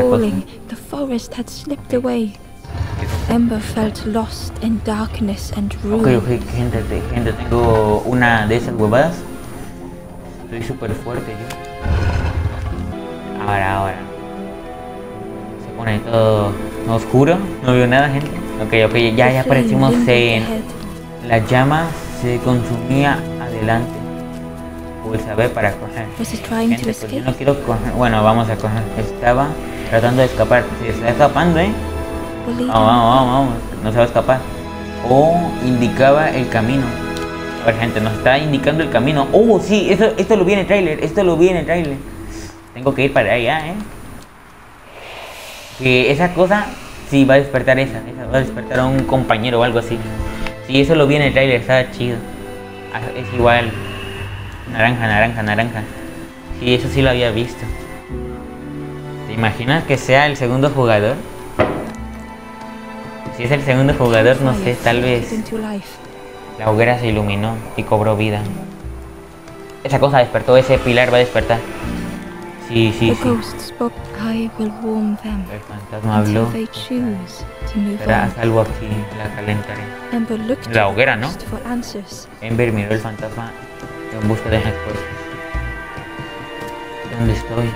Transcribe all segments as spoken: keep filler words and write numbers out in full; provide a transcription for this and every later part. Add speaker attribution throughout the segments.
Speaker 1: falling, the forest had slipped away. Ember felt lost in darkness and ruin.
Speaker 2: Ok, ok, gente, te- gente, tengo una de esas huevadas. Soy súper fuerte yo. Ahora, ahora. Se pone todo oscuro. No veo nada, gente. Ok, ok, ya, ya aparecimos en... La llama se consumía adelante. Pues a ver, para coger. Gente, pues yo no quiero coger. Bueno, vamos a coger. Estaba tratando de escapar. Se está escapando, ¿eh? Vamos, vamos, vamos, vamos. No se va a escapar. O indicaba el camino. A ver, gente, nos está indicando el camino. Oh, sí, esto, esto lo vi en el trailer. Esto lo vi en el trailer. Tengo que ir para allá, ¿eh? Que esa cosa, sí, va a despertar esa. Esa va a despertar a un compañero o algo así. Sí, eso lo vi en el trailer, está chido. Es igual. Naranja, naranja, naranja. Sí, eso sí lo había visto. ¿Te imaginas que sea el segundo jugador? Si es el segundo jugador, no sé, tal vez la hoguera se iluminó y cobró vida. Esa cosa despertó, ese pilar va a despertar. Sí, sí, sí. El fantasma habló. Será a salvo aquí, la calentaré. La hoguera, ¿no? Ember miró el fantasma en busca de respuestas. ¿Dónde estoy?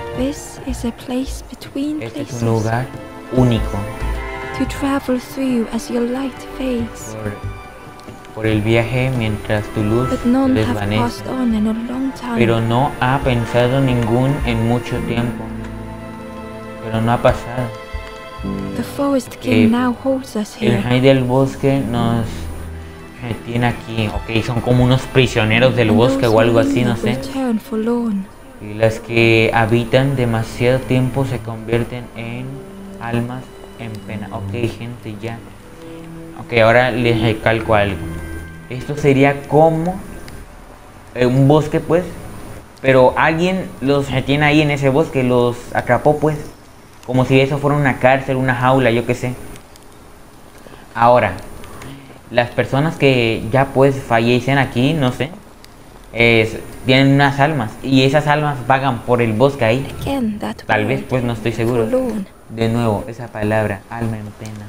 Speaker 2: Este es un lugar único.
Speaker 1: To travel through as your light fades.
Speaker 2: Por, por el viaje mientras tu luz
Speaker 1: But none have
Speaker 2: desvanece.
Speaker 1: passed on in a long time.
Speaker 2: Pero no ha pensado ningún en mucho tiempo. Pero no ha pasado.
Speaker 1: The Forest King
Speaker 2: Eh,
Speaker 1: now holds us
Speaker 2: El
Speaker 1: here.
Speaker 2: rey del bosque nos retiene aquí. Ok, son como unos prisioneros del
Speaker 1: And
Speaker 2: bosque
Speaker 1: those
Speaker 2: o algo
Speaker 1: who
Speaker 2: así, no
Speaker 1: leave
Speaker 2: sé.
Speaker 1: return forlorn.
Speaker 2: Y las que habitan demasiado tiempo se convierten en almas en pena. Ok, gente, ya. Ok, ahora les recalco algo. Esto sería como eh, un bosque, pues. Pero alguien los retiene ahí en ese bosque, los atrapó, pues. Como si eso fuera una cárcel, una jaula, yo qué sé. Ahora, las personas que ya pues fallecen aquí, no sé, es, tienen unas almas. Y esas almas vagan por el bosque ahí.
Speaker 1: Again, that
Speaker 2: Tal vez,
Speaker 1: word,
Speaker 2: pues no estoy seguro.
Speaker 1: forlorn.
Speaker 2: De nuevo, esa palabra, alma en pena.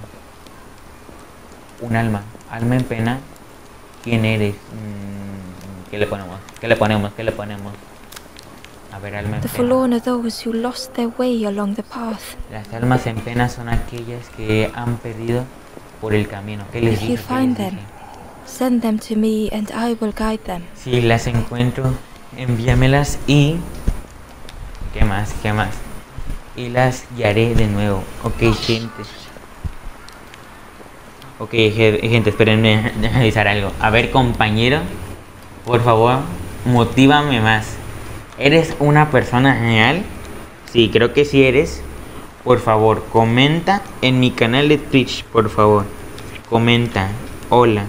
Speaker 2: Un alma, alma en pena. ¿Quién eres? Mm, ¿Qué le ponemos? ¿Qué le ponemos? ¿Qué le ponemos? A ver, alma en
Speaker 1: The
Speaker 2: pena.
Speaker 1: forlorn are those who lost their way along the path.
Speaker 2: Las almas en pena son aquellas que han perdido por el camino. ¿Qué les
Speaker 1: If you
Speaker 2: dije? ¿Qué
Speaker 1: find
Speaker 2: les
Speaker 1: them,
Speaker 2: dije?
Speaker 1: send them to me and I will guide them.
Speaker 2: Si las encuentro, envíamelas y... ¿Qué más? ¿Qué más? Y las guiaré de nuevo. Ok, gente. Ok, gente, espérenme revisar algo. A ver, compañero, por favor, motívame más. ¿Eres una persona real? Sí, creo que sí eres. Por favor, comenta en mi canal de Twitch, por favor. Comenta. Hola.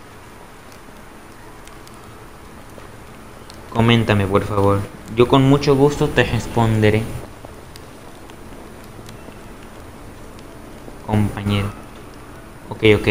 Speaker 2: Coméntame, por favor. Yo con mucho gusto te responderé. Compañero. Ok, ok.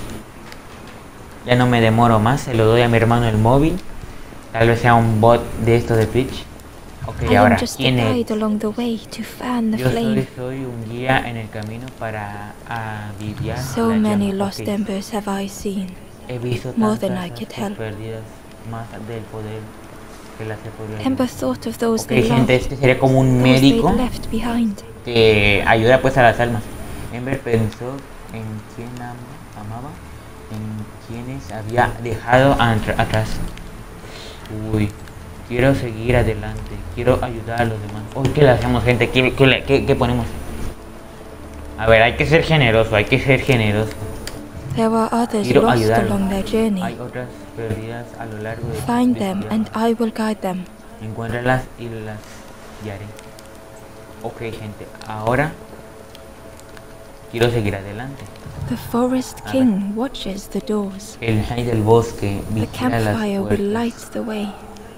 Speaker 2: Ya no me demoro más. Se lo doy a mi hermano el móvil. Tal vez sea un bot de esto de Twitch. Ok,
Speaker 1: I am
Speaker 2: ahora,
Speaker 1: just a
Speaker 2: ¿quién es?
Speaker 1: guide along the way to fan the
Speaker 2: Yo
Speaker 1: flame.
Speaker 2: soy, soy un guía en el camino para avivar
Speaker 1: So
Speaker 2: la
Speaker 1: many
Speaker 2: llama.
Speaker 1: lost
Speaker 2: Ok.
Speaker 1: embers have I seen.
Speaker 2: He visto
Speaker 1: More
Speaker 2: tantas
Speaker 1: than I could
Speaker 2: ascuas
Speaker 1: help.
Speaker 2: perdidas, más del poder que las he podido
Speaker 1: Ember
Speaker 2: ayudar.
Speaker 1: thought of those
Speaker 2: Ok,
Speaker 1: they
Speaker 2: gente,
Speaker 1: loved,
Speaker 2: este sería como un
Speaker 1: those they'd
Speaker 2: médico
Speaker 1: left behind.
Speaker 2: que ayuda pues a las almas. Ember pensó en quién am- amaba, en quienes había dejado atra- atrás. Uy, quiero seguir adelante, quiero ayudar a los demás. Uy, ¿qué le hacemos, gente? ¿Qué, qué, le- qué- qué ponemos? A ver, hay que ser generoso, hay que ser generoso.
Speaker 1: There were others
Speaker 2: Quiero
Speaker 1: lost
Speaker 2: ayudarlos.
Speaker 1: along their journey.
Speaker 2: Hay otras perdidas a lo largo de
Speaker 1: Find
Speaker 2: de
Speaker 1: them
Speaker 2: su
Speaker 1: and
Speaker 2: viaje.
Speaker 1: I will guide them.
Speaker 2: Encuéntralas y las guiaré. Ok, gente, ahora quiero seguir adelante.
Speaker 1: The Forest
Speaker 2: A
Speaker 1: King watches the doors.
Speaker 2: El rey del bosque
Speaker 1: The
Speaker 2: vigila las
Speaker 1: campfire will light
Speaker 2: puertas.
Speaker 1: the way.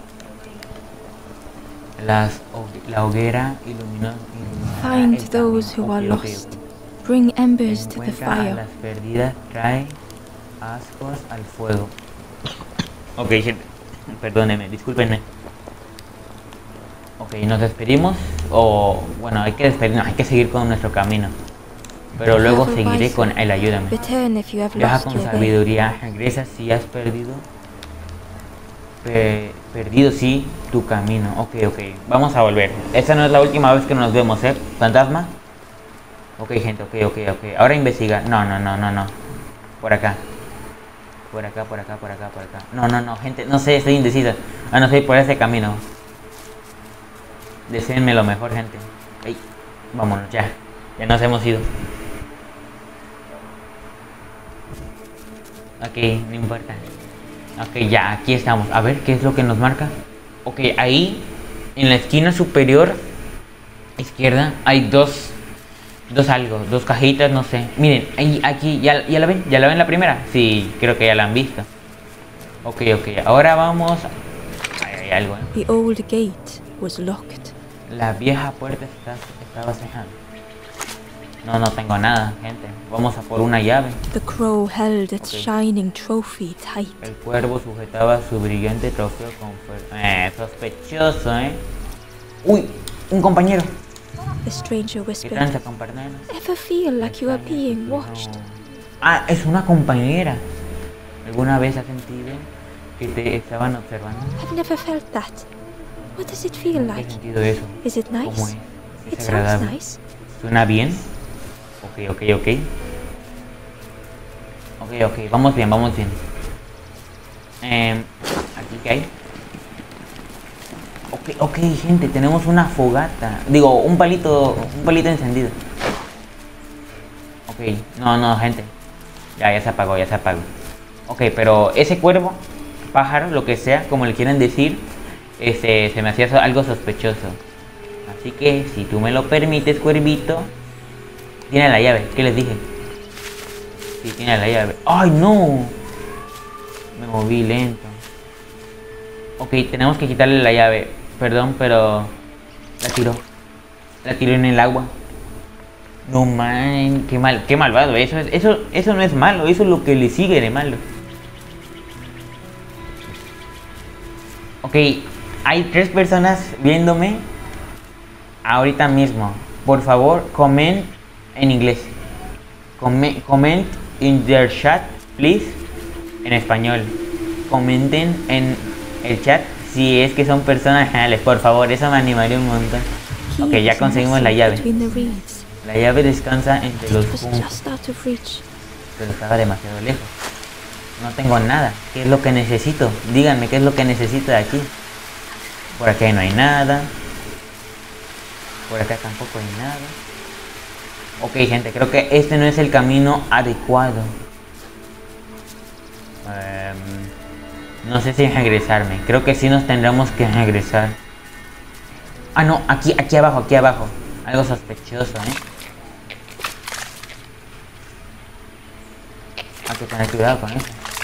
Speaker 2: Las hogue- la hoguera iluminó, iluminará
Speaker 1: Find
Speaker 2: el
Speaker 1: those
Speaker 2: camino.
Speaker 1: who are
Speaker 2: Ok, ok,
Speaker 1: lost.
Speaker 2: ok.
Speaker 1: Bring embers to the
Speaker 2: Encuentra a
Speaker 1: fire.
Speaker 2: las perdidas, trae ascuas al fuego. Ok, gente, perdónenme, discúlpenme. Ok, nos despedimos. o bueno, hay que despedirnos, hay que seguir con nuestro camino. Pero luego seguiré con el ayúdame.
Speaker 1: Return if you have
Speaker 2: Viaja
Speaker 1: lost
Speaker 2: con
Speaker 1: your way.
Speaker 2: sabiduría, regresa si has perdido. Pe- perdido sí tu camino. Ok, ok, vamos a volver. Esta no es la última vez que nos vemos, ¿eh? Fantasma. Ok, gente, ok, ok, ok. Ahora investiga. No, no, no, no, no. Por acá. Por acá, por acá, por acá, por acá. No, no, no, gente, no sé, estoy indecisa. Ah, no sé, por ese camino. Deseenme lo mejor, gente. Ey, vámonos, ya. Ya nos hemos ido. Ok, no importa. Ok, ya, aquí estamos. A ver, ¿qué es lo que nos marca? Ok, ahí, en la esquina superior izquierda, hay dos... Dos algo, dos cajitas, no sé. Miren, ahí, aquí, ¿ya, ¿ya la ven? ¿Ya la ven la primera? Sí, creo que ya la han visto. Ok, ok, ahora vamos... Ahí hay algo, ¿eh?
Speaker 1: The old gate was locked.
Speaker 2: La vieja puerta está, estaba cerrada. No, no tengo nada, gente. Vamos a por una llave.
Speaker 1: The crow held its
Speaker 2: Okay.
Speaker 1: shining trophy tight.
Speaker 2: El cuervo sujetaba su brillante trofeo con fuerza. Eh, sospechoso, ¿eh? Uy, un compañero.
Speaker 1: The stranger
Speaker 2: ¿Qué
Speaker 1: whispered,
Speaker 2: tranza, compañero?
Speaker 1: ever feel like you are being watched?
Speaker 2: Ah, es una compañera. ¿Alguna vez has sentido que te estaban observando?
Speaker 1: I've never felt that. What does it feel
Speaker 2: ¿Qué
Speaker 1: like?
Speaker 2: sentido eso?
Speaker 1: Is it
Speaker 2: ¿Cómo
Speaker 1: nice?
Speaker 2: es?
Speaker 1: It
Speaker 2: ¿Es
Speaker 1: sounds
Speaker 2: agradable?
Speaker 1: nice.
Speaker 2: ¿Suena bien? Ok, ok, ok. Ok, ok, vamos bien, vamos bien. Eh, ¿Aquí qué hay? Ok, ok, gente, tenemos una fogata. Digo, un palito, un palito encendido. Ok, no, no, gente. Ya, ya se apagó, ya se apagó. Ok, pero ese cuervo, pájaro, lo que sea, como le quieren decir, este, se me hacía so- algo sospechoso. Así que, si tú me lo permites, cuervito, tiene la llave. ¿Qué les dije? Sí, tiene la llave. ¡Ay, no! Me moví lento. Ok, tenemos que quitarle la llave. Perdón, pero la tiró. La tiró en el agua. No man, qué mal, qué malvado. Eso, es- eso, eso no es malo. Eso es lo que le sigue de malo. Ok, hay tres personas viéndome ahorita mismo. Por favor, comment en inglés. Come- comment in their chat, please. En español. Comenten en el chat si es que son personas reales. Por favor, eso me animaría un montón.
Speaker 1: Key
Speaker 2: Ok, ya
Speaker 1: was
Speaker 2: conseguimos la
Speaker 1: nestled
Speaker 2: llave.
Speaker 1: between the reeds.
Speaker 2: La llave descansa entre los
Speaker 1: It was
Speaker 2: juncos,
Speaker 1: just out of reach.
Speaker 2: pero estaba demasiado lejos. No tengo nada. ¿Qué es lo que necesito? Díganme qué es lo que necesito de aquí. Por acá no hay nada. Por acá tampoco hay nada. Ok, gente, creo que este no es el camino adecuado. Em, no sé si regresarme. Creo que sí nos tendremos que regresar. Ah, no, aquí, aquí abajo, aquí abajo. Algo sospechoso, ¿eh? Hay que tener cuidado con eso.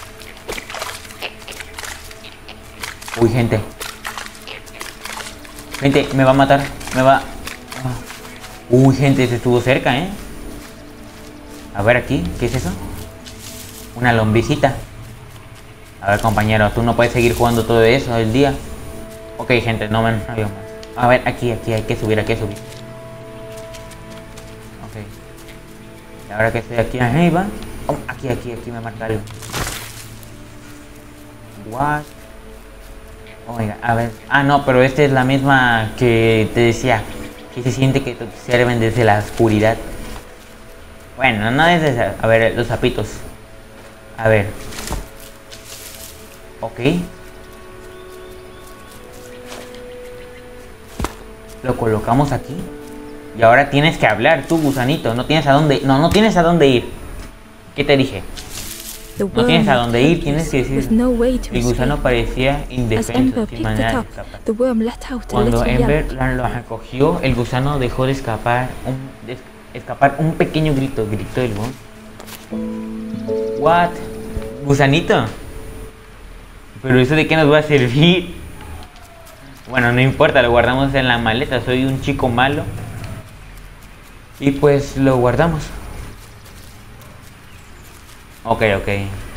Speaker 2: Uy, gente. Gente, me va a matar. Me va... Ah. Uy, gente, se estuvo cerca, ¿eh? A ver aquí, ¿qué es eso? Una lombicita. A ver, compañero, tú no puedes seguir jugando todo eso el día. Ok, gente, no me enrollo más. A ver, aquí, aquí, hay que subir, hay que subir. Ok. Y ahora que estoy aquí arriba... Oh, aquí, aquí, aquí me marca algo. What? Oh my God, a ver. Ah, no, pero esta es la misma que te decía. Que se siente que te observen desde la oscuridad. Bueno, no es esa. A ver, los sapitos. A ver. Ok. Lo colocamos aquí. Y ahora tienes que hablar, tú, gusanito. No tienes a dónde. No, no tienes a dónde ir. ¿Qué te dije?
Speaker 1: The
Speaker 2: No tienes a
Speaker 1: worm
Speaker 2: dónde ir, tienes que
Speaker 1: with
Speaker 2: decir.
Speaker 1: no way to
Speaker 2: El gusano
Speaker 1: escape.
Speaker 2: parecía
Speaker 1: As
Speaker 2: indefenso,
Speaker 1: Ember
Speaker 2: sin
Speaker 1: picked it
Speaker 2: manera de
Speaker 1: up,
Speaker 2: escapar.
Speaker 1: the worm let out a
Speaker 2: Cuando
Speaker 1: little
Speaker 2: Ember
Speaker 1: yelp.
Speaker 2: la- lo recogió, el gusano dejó de escapar un, de escapar un pequeño grito. Gritó el worm. What? ¿Gusanito? ¿Pero eso de qué nos va a servir? Bueno, no importa, lo guardamos en la maleta. Soy un chico malo. Y pues lo guardamos. Ok, ok.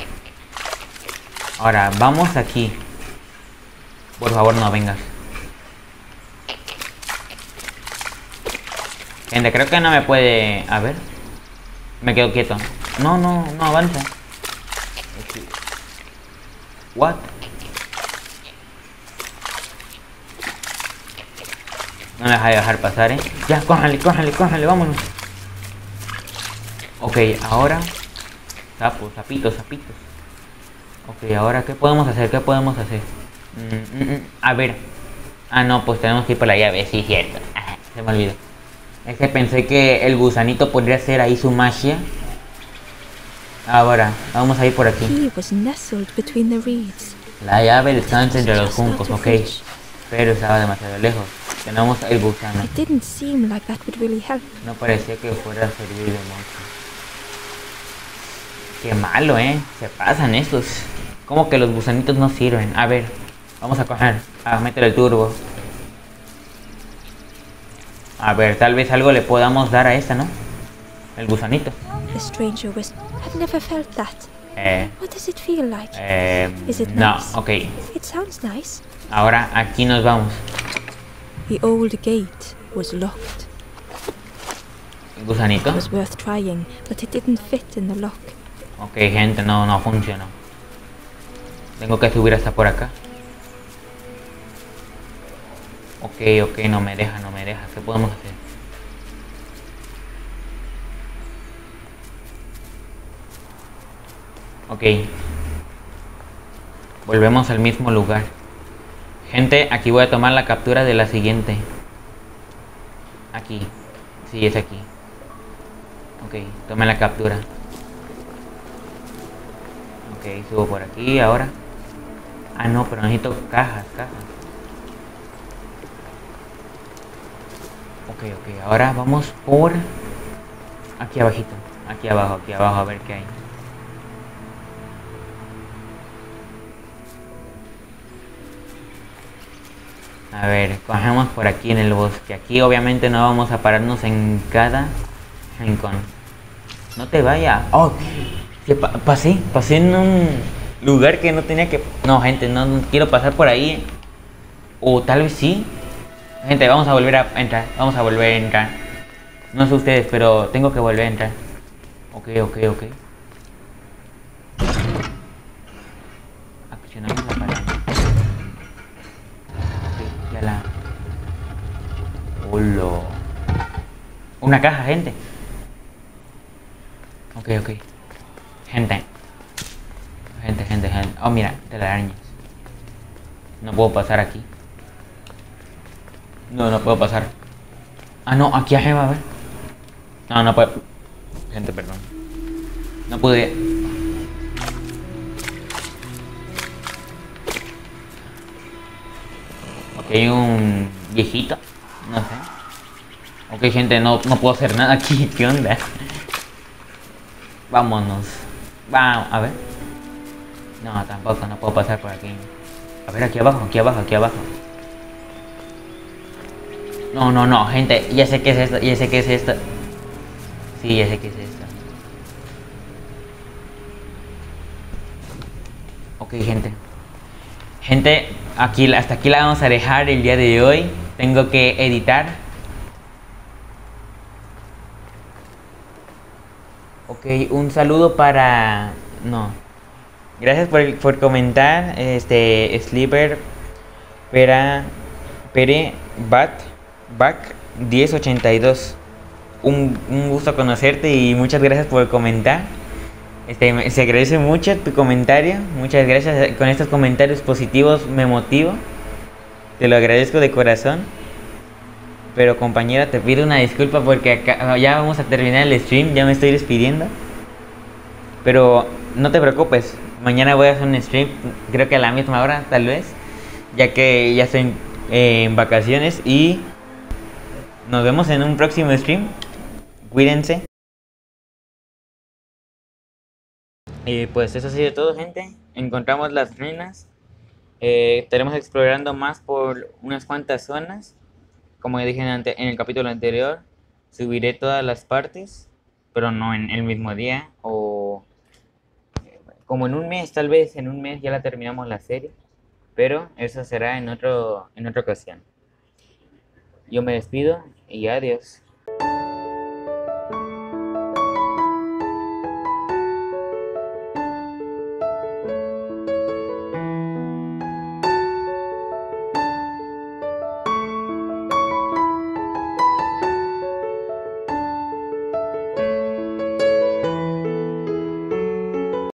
Speaker 2: Ahora, vamos aquí. Por favor, no vengas. Gente, creo que no me puede... A ver. Me quedo quieto. No, no, no avanza. What? No me deja de dejar pasar, eh. Ya, cójale, cójale, cójale, vámonos. Ok, ahora. Sapos, sapitos, sapitos. Ok, ahora, ¿qué podemos hacer? ¿Qué podemos hacer? Mm, mm, mm. A ver. Ah, no, pues tenemos que ir por la llave, sí, cierto. Ah, se me olvidó. Es que pensé que el gusanito podría hacer ahí su magia. Ahora, vamos a ir por aquí.
Speaker 1: He was nestled between the reeds.
Speaker 2: La llave descansa entre los juncos, ok. Pero estaba demasiado lejos. Tenemos el gusano.
Speaker 1: It didn't seem like that would really help.
Speaker 2: No parecía que fuera a servir de mucho. Qué malo, eh. Se pasan estos. Como que los gusanitos no sirven. A ver, vamos a coger. Ah, métele el turbo. A ver, tal vez algo le podamos dar a esta, ¿no? El gusanito.
Speaker 1: The stranger was. I've never felt that.
Speaker 2: Eh,
Speaker 1: What does it feel like?
Speaker 2: eh,
Speaker 1: Is it
Speaker 2: no,
Speaker 1: nice?
Speaker 2: ok.
Speaker 1: It sounds nice.
Speaker 2: Ahora aquí nos vamos.
Speaker 1: The old gate was locked.
Speaker 2: El gusanito.
Speaker 1: It was worth trying, but it didn't fit in the lock.
Speaker 2: Ok, gente, no, no funcionó. Tengo que subir hasta por acá. Ok, ok, no me deja, no me deja. ¿Qué podemos hacer? Ok. Volvemos al mismo lugar. Gente, aquí voy a tomar la captura de la siguiente. Aquí. Sí, es aquí. Ok, tome la captura. Ok, subo por aquí ahora. Ah, no, pero necesito cajas, cajas. Ok, ok, ahora vamos por... Aquí abajito. Aquí abajo, aquí abajo, a ver qué hay. A ver, cogemos por aquí en el bosque. Aquí obviamente no vamos a pararnos en cada rincón. No te vayas. Oh, que pa pasé, pasé en un lugar que no tenía que... No, gente, no, no quiero pasar por ahí. O tal vez sí. Gente, vamos a volver a entrar. Vamos a volver a entrar. No sé ustedes, pero tengo que volver a entrar. Ok, ok, ok. Accionamos la palanca. Ok, ya la... Hola. Una caja, gente. Ok, ok. Gente. Gente, gente, gente. Oh, mira, telarañas. No puedo pasar aquí. No, no puedo pasar. Ah, no, aquí arriba, a ver. No, no puedo. Gente, perdón. No pude. Ok, hay un viejito. No sé. Ok, gente, no, no puedo hacer nada aquí. ¿Qué onda? Vámonos. Vamos, a ver. No, tampoco, no puedo pasar por aquí. A ver, aquí abajo, aquí abajo, aquí abajo. No, no, no, gente, ya sé qué es esto, ya sé qué es esto. Sí, ya sé qué es esto. Ok, gente. Gente, aquí, hasta aquí la vamos a dejar el día de hoy. Tengo que editar. Ok, un saludo para... No. Gracias por, por comentar, este, Sleeper, Pera, Pere, Bat, Back diez ochenta y dos. Un, un gusto conocerte y muchas gracias por comentar. Este, se agradece mucho tu comentario. Muchas gracias. Con estos comentarios positivos me motivo. Te lo agradezco de corazón. Pero compañera, te pido una disculpa porque acá, ya vamos a terminar el stream. Ya me estoy despidiendo. Pero no te preocupes. Mañana voy a hacer un stream. Creo que a la misma hora, tal vez. Ya que ya estoy eh, en vacaciones. Y nos vemos en un próximo stream. Cuídense. Y pues eso ha sido todo, gente. Encontramos las ruinas. Eh, estaremos explorando más por unas cuantas zonas. Como ya dije en, ante en el capítulo anterior, subiré todas las partes, pero no en el mismo día. O como en un mes, tal vez en un mes ya la terminamos la serie. Pero eso será en, otro, en otra ocasión. Yo me despido y adiós.